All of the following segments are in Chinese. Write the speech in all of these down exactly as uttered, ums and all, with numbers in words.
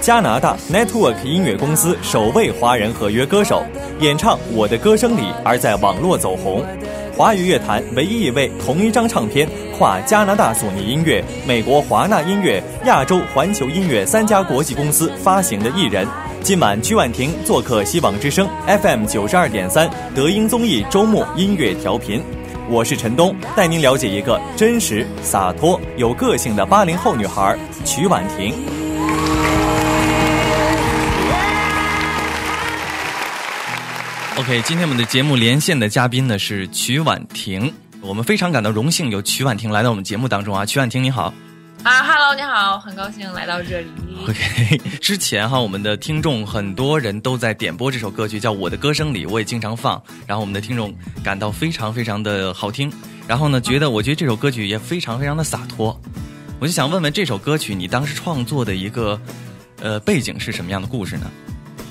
加拿大 Network 音乐公司首位华人合约歌手，演唱《我的歌声里》而在网络走红。华语乐坛唯一一位同一张唱片跨加拿大索尼音乐、美国华纳音乐、亚洲环球音乐三家国际公司发行的艺人。今晚曲婉婷做客希望之声 F M 九十二点三德音综艺周末音乐调频，我是陈东，带您了解一个真实、洒脱、有个性的八零后女孩曲婉婷。 OK， 今天我们的节目连线的嘉宾呢是曲婉婷，我们非常感到荣幸有曲婉婷来到我们节目当中啊。曲婉婷你好。 啊 ，Hello， 你好，很高兴来到这里。 OK， 之前哈，我们的听众很多人都在点播这首歌曲，叫《我的歌声里》，我也经常放，然后我们的听众感到非常非常的好听，然后呢，觉得我觉得这首歌曲也非常非常的洒脱，我就想问问这首歌曲你当时创作的一个呃背景是什么样的故事呢？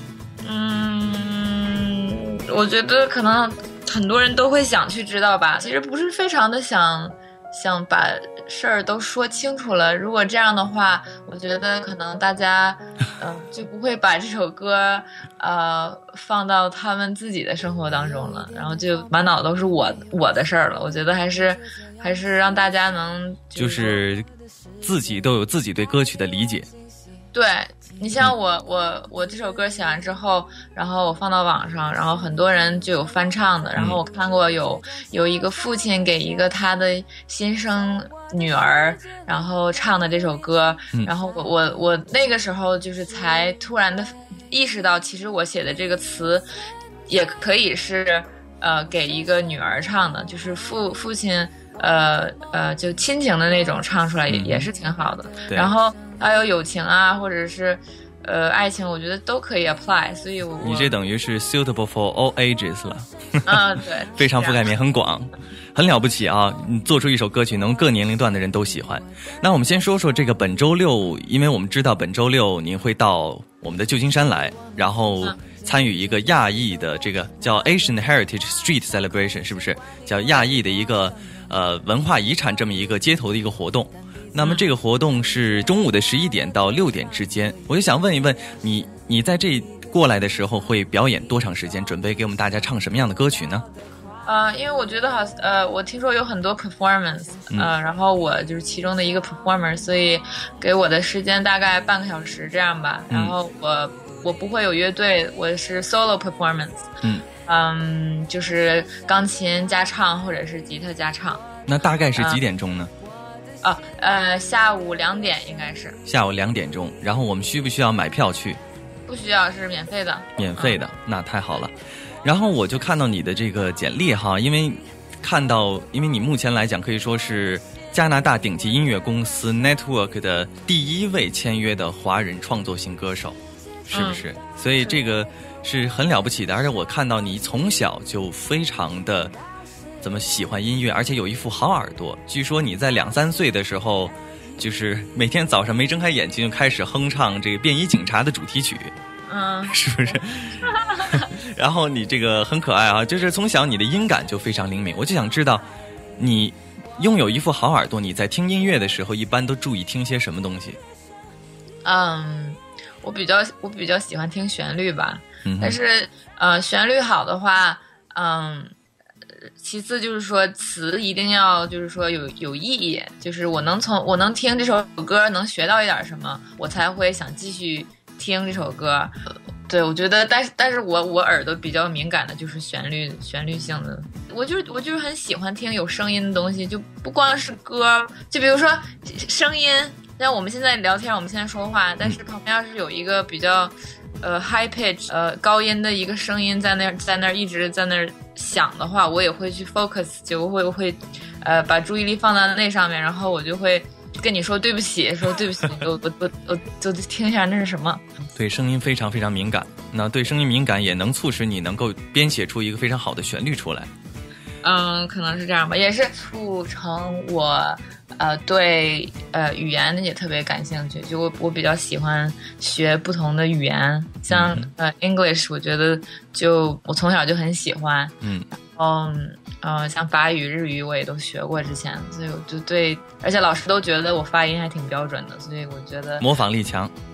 嗯，我觉得可能很多人都会想去知道吧，其实不是非常的想想把事儿都说清楚了，如果这样的话，我觉得可能大家，嗯、呃，就不会把这首歌，呃，放到他们自己的生活当中了，然后就满脑都是我我的事儿了。我觉得还是还是让大家能、 就是、就是自己都有自己对歌曲的理解。 对，你像我我我这首歌写完之后，然后我放到网上，然后很多人就有翻唱的，然后我看过有有一个父亲给一个他的新生女儿，然后唱的这首歌，然后我我我那个时候就是才突然的意识到，其实我写的这个词也可以是呃给一个女儿唱的，就是父父亲呃呃就亲情的那种唱出来也、嗯、也是挺好的，然后还有友情啊，或者是呃爱情，我觉得都可以 apply， 所以我你这等于是 suitable for all ages 了。 啊，对， 非常覆盖面很广，很了不起啊！你做出一首歌曲能各年龄段的人都喜欢。那我们先说说这个本周六，因为我们知道本周六您会到我们的旧金山来，然后参与一个亚裔的这个叫 Asian Heritage Street Celebration， 是不是叫亚裔的一个呃文化遗产这么一个街头的一个活动？那么这个活动是中午的十一点到六点之间，我就想问一问你，你在这过来的时候会表演多长时间？准备给我们大家唱什么样的歌曲呢？ 呃，因为我觉得好，呃，我听说有很多 performance， 呃、嗯，然后我就是其中的一个 performer， 所以给我的时间大概半个小时这样吧。然后我、嗯、我不会有乐队，我是 solo performance， 嗯嗯，就是钢琴加唱或者是吉他加唱。 那大概是几点钟呢？ 嗯啊，呃，下午两点应该是。下午两点钟，然后我们需不需要买票去？ 不需要，是免费的。 免费的，嗯、那太好了。然后我就看到你的这个简历哈，因为看到，因为你目前来讲可以说是加拿大顶级音乐公司 Network 的第一位签约的华人创作型歌手，是不是？嗯、所以这个是很了不起的，而且我看到你从小就非常的。怎么喜欢音乐，而且有一副好耳朵。据说你在两三岁的时候，就是每天早上没睁开眼睛就开始哼唱这个便衣警察的主题曲， 嗯， 是不是？然后你这个很可爱啊，就是从小你的音感就非常灵敏。我就想知道，你拥有一副好耳朵，你在听音乐的时候一般都注意听些什么东西？ 嗯，我比较我比较喜欢听旋律吧，嗯、但是呃，旋律好的话，嗯。其次就是说词一定要就是说有有意义，就是我能从我能听这首歌能学到一点什么，我才会想继续听这首歌。对，我觉得但是但是我我耳朵比较敏感的就是旋律旋律性的，我就是我就是很喜欢听有声音的东西，就不光是歌，就比如说声音，像我们现在聊天我们现在说话，但是旁边要是有一个比较呃 high pitch 呃高音的一个声音在那在那一直在那响的话，我也会去 focus， 就会会呃把注意力放在那上面，然后我就会跟你说对不起，说对不起，我我我我就听一下那是什么。 对声音非常非常敏感，那对声音敏感也能促使你能够编写出一个非常好的旋律出来。 嗯，可能是这样吧，也是促成我呃对呃语言也特别感兴趣，就我我比较喜欢学不同的语言，像、嗯、呃 English， 我觉得就我从小就很喜欢，嗯，嗯呃像法语、日语我也都学过之前，所以我就对，而且老师都觉得我发音还挺标准的，所以我觉得模仿力强。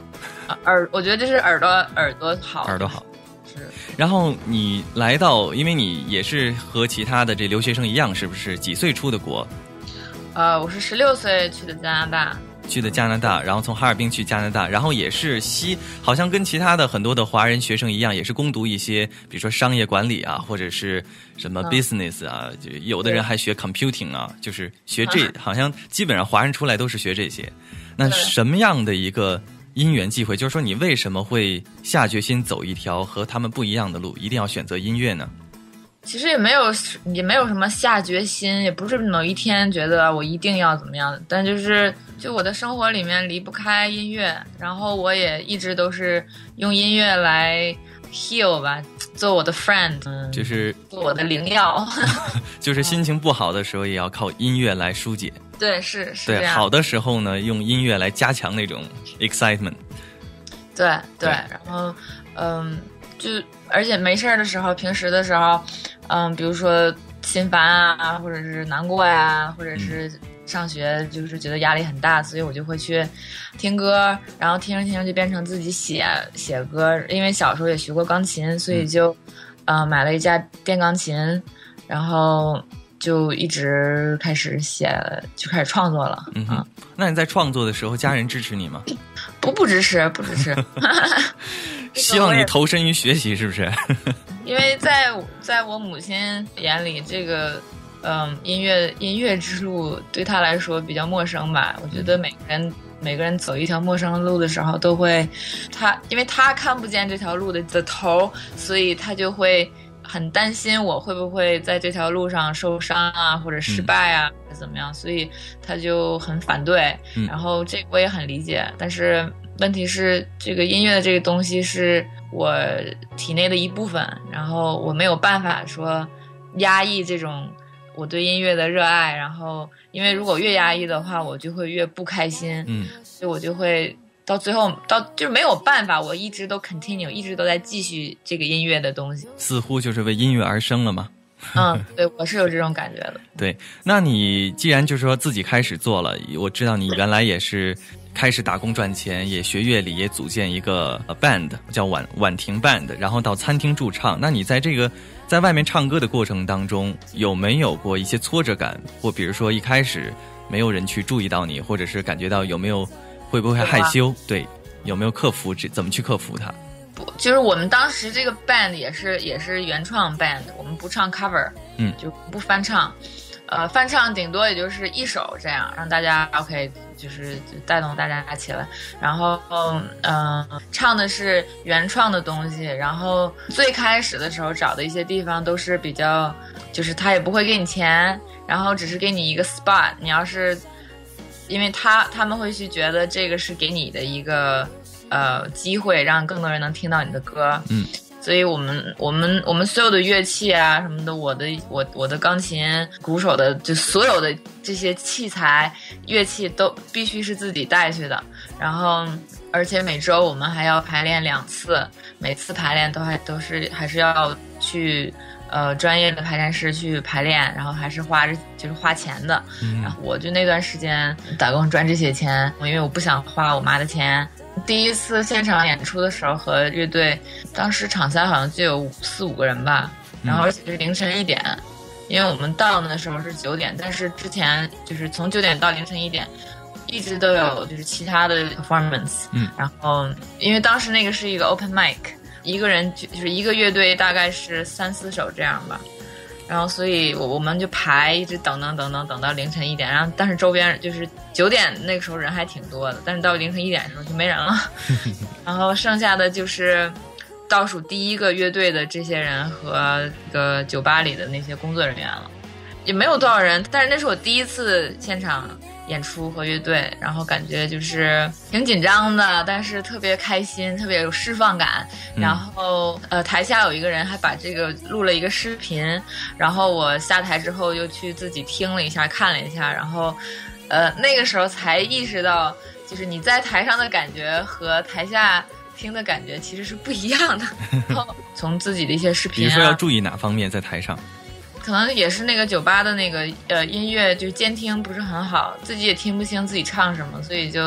耳，我觉得这是耳朵耳朵好， 耳朵好。 是。 然后你来到，因为你也是和其他的这留学生一样，是不是几岁出的国？ 呃，我是十六岁去的加拿大。 去的加拿大，然后从哈尔滨去加拿大，然后也是西，好像跟其他的很多的华人学生一样，也是攻读一些，比如说商业管理啊，或者是什么 business 啊，嗯、就有的人还学 computing 啊，就是学这，好像基本上华人出来都是学这些。那什么样的一个因缘际会，就是说你为什么会下决心走一条和他们不一样的路，一定要选择音乐呢？ 其实也没有也没有什么下决心，也不是某一天觉得我一定要怎么样，但就是就我的生活里面离不开音乐，然后我也一直都是用音乐来 heal 吧，做我的 friend， 嗯、 就是做我的灵药， 就是心情不好的时候也要靠音乐来疏解。 对，是是对， 这样。 好的时候呢，用音乐来加强那种 excitement。 对 对, 对，然后嗯，就而且没事的时候，平时的时候。嗯，比如说心烦啊，或者是难过呀、啊，或者是上学就是觉得压力很大，所以我就会去听歌，然后听着听着就变成自己写写歌。因为小时候也学过钢琴，所以就呃买了一架电钢琴，然后就一直开始写，就开始创作了。 嗯哼，那你在创作的时候，家人支持你吗？ 不不支持，不支持。 希望你投身于学习，是不是？ 因为在在我母亲眼里，这个嗯音乐音乐之路对她来说比较陌生吧。我觉得每个人、嗯、每个人走一条陌生的路的时候，都会她因为她看不见这条路的的头，所以她就会很担心我会不会在这条路上受伤啊，或者失败啊，或者怎么样，所以她就很反对。 嗯、 然后这个我也很理解，但是问题是这个音乐的这个东西是我体内的一部分，然后我没有办法说压抑这种我对音乐的热爱，然后因为如果越压抑的话，我就会越不开心， 嗯， 所以我就会到最后到就是没有办法，我一直都 continue， 一直都在继续这个音乐的东西， 似乎就是为音乐而生了嘛。 嗯，对，我是有这种感觉的。 对，那你既然就是说自己开始做了，我知道你原来也是开始打工赚钱，也学乐理，也组建一个 band 叫婉婉婷 band， 然后到餐厅驻唱。那你在这个在外面唱歌的过程当中，有没有过一些挫折感？或比如说一开始没有人去注意到你，或者是感觉到有没有会不会害羞？对，有没有克服？怎么去克服它？ 不，就是我们当时这个 band 也是也是原创 band， 我们不唱 cover， 嗯， 就不翻唱，呃，翻唱顶多也就是一首这样，让大家 OK， 就是带动大家起来。然后，嗯、呃，唱的是原创的东西。然后最开始的时候找的一些地方都是比较，就是他也不会给你钱，然后只是给你一个 spot， 你要是，因为他他们会去觉得这个是给你的一个。呃，机会让更多人能听到你的歌， 嗯， 所以我们我们我们所有的乐器啊什么的，我的我我的钢琴、鼓手的，就所有的这些器材乐器都必须是自己带去的。然后，而且每周我们还要排练两次，每次排练都还都是还是要去呃专业的排练室去排练，然后还是花着就是花钱的。 嗯， 然后我就那段时间打工赚这些钱，因为我不想花我妈的钱。第一次现场演出的时候和乐队，当时场下好像就有四五个人吧，然后而且是凌晨一点，嗯、因为我们到的时候是九点，但是之前就是从九点到凌晨一点，一直都有就是其他的 performance， 嗯， 然后因为当时那个是一个 open mic， 一个人就是一个乐队大概是三四首这样吧。然后，所以我我们就排，一直等等等等等到凌晨一点。然后，但是周边就是九点那个时候人还挺多的，但是到凌晨一点的时候就没人了。然后剩下的就是倒数第一个乐队的这些人和这个酒吧里的那些工作人员了，也没有多少人。但是那是我第一次现场演出和乐队，然后感觉就是挺紧张的，但是特别开心，特别有释放感。然后呃，台下有一个人还把这个录了一个视频，然后我下台之后又去自己听了一下，看了一下，然后呃那个时候才意识到，就是你在台上的感觉和台下听的感觉其实是不一样的。然后从自己的一些视频、啊， 比如说要注意哪方面在台上？ 可能也是那个酒吧的那个呃音乐，就是监听不是很好，自己也听不清自己唱什么，所以就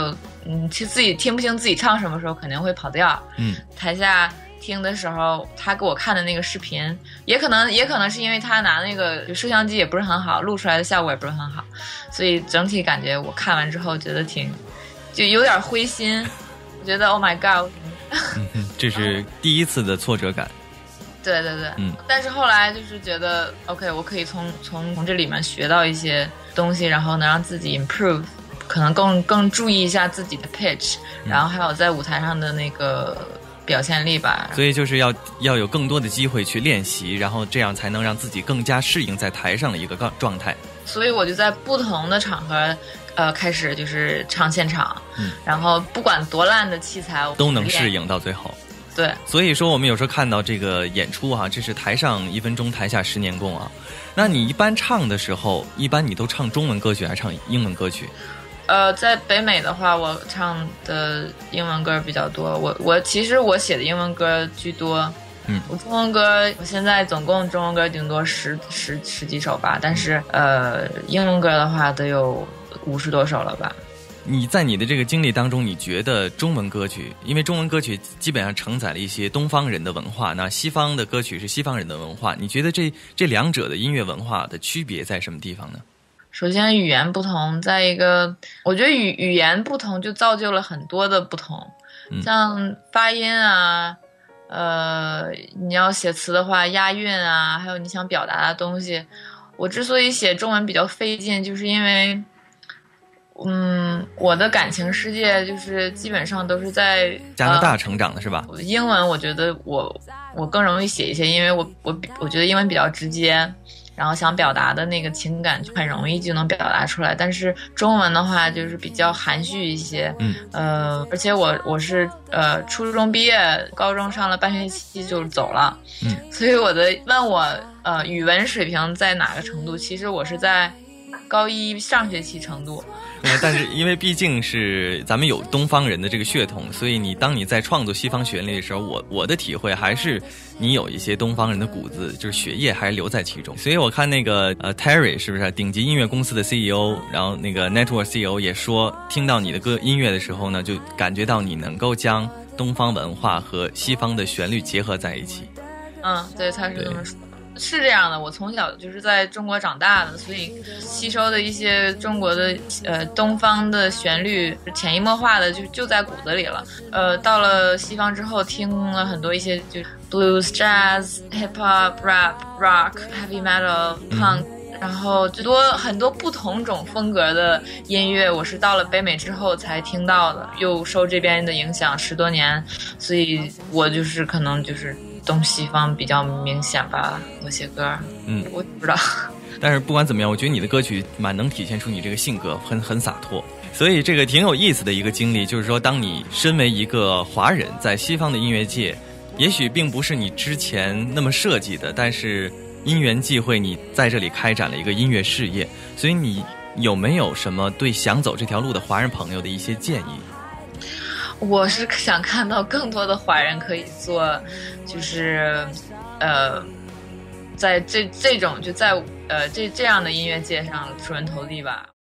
嗯，其实自己听不清自己唱什么时候肯定会跑调。 嗯， 台下听的时候，他给我看的那个视频，也可能也可能是因为他拿那个摄像机也不是很好，录出来的效果也不是很好，所以整体感觉我看完之后觉得挺就有点灰心，我觉得 Oh my God， 嗯，这是第一次的挫折感。 对对对， 嗯， 但是后来就是觉得 OK， 我可以从从从这里面学到一些东西，然后能让自己 improve， 可能更更注意一下自己的 pitch，、嗯、然后还有在舞台上的那个表现力吧。 所以就是要要有更多的机会去练习，然后这样才能让自己更加适应在台上的一个状态。 所以我就在不同的场合，呃，开始就是唱现场，嗯，然后不管多烂的器材， 都能适应到最后。 对， 所以说我们有时候看到这个演出哈、啊，这是台上一分钟，台下十年功啊。那你一般唱的时候，一般你都唱中文歌曲还是唱英文歌曲？ 呃，在北美的话，我唱的英文歌比较多。我我其实我写的英文歌居多， 嗯， 我中文歌我现在总共中文歌顶多十十十几首吧，但是呃，英文歌的话得有五十多首了吧。 你在你的这个经历当中，你觉得中文歌曲，因为中文歌曲基本上承载了一些东方人的文化，那西方的歌曲是西方人的文化，你觉得这这两者的音乐文化的区别在什么地方呢？ 首先语言不同，再一个我觉得语语言不同就造就了很多的不同， 嗯、 像发音啊，呃，你要写词的话押韵啊，还有你想表达的东西，我之所以写中文比较费劲，就是因为嗯，我的感情世界就是基本上都是在加拿大成长的是吧？ 呃、英文我觉得我我更容易写一些，因为我我我觉得英文比较直接，然后想表达的那个情感就很容易就能表达出来。但是中文的话就是比较含蓄一些， 嗯， 呃，而且我我是呃初中毕业，高中上了半学期就走了， 嗯， 所以我的问我呃语文水平在哪个程度，其实我是在高一上学期程度。 但是因为毕竟是咱们有东方人的这个血统，所以你当你在创作西方旋律的时候，我我的体会还是你有一些东方人的骨子，就是血液还留在其中。所以我看那个呃 Terry 是不是顶级音乐公司的 C E O， 然后那个 Network C E O 也说，听到你的歌音乐的时候呢，就感觉到你能够将东方文化和西方的旋律结合在一起。 嗯，对，他是这么说。是这样的，我从小就是在中国长大的，所以吸收的一些中国的呃东方的旋律，潜移默化的就就在骨子里了。呃，到了西方之后，听了很多一些就 blues、jazz、hip hop、rap、rock、heavy metal、punk，、嗯、然后最多很多不同种风格的音乐，我是到了北美之后才听到的，又受这边的影响十多年，所以我就是可能就是东西方比较明显吧，我写歌， 嗯， 我不知道。 但是不管怎么样，我觉得你的歌曲蛮能体现出你这个性格，很很洒脱，所以这个挺有意思的一个经历，就是说，当你身为一个华人，在西方的音乐界，也许并不是你之前那么设计的，但是因缘际会，你在这里开展了一个音乐事业，所以你有没有什么对想走这条路的华人朋友的一些建议？ 我是想看到更多的华人可以做，就是呃，在这这种就在呃这这样的音乐界上出人头地吧。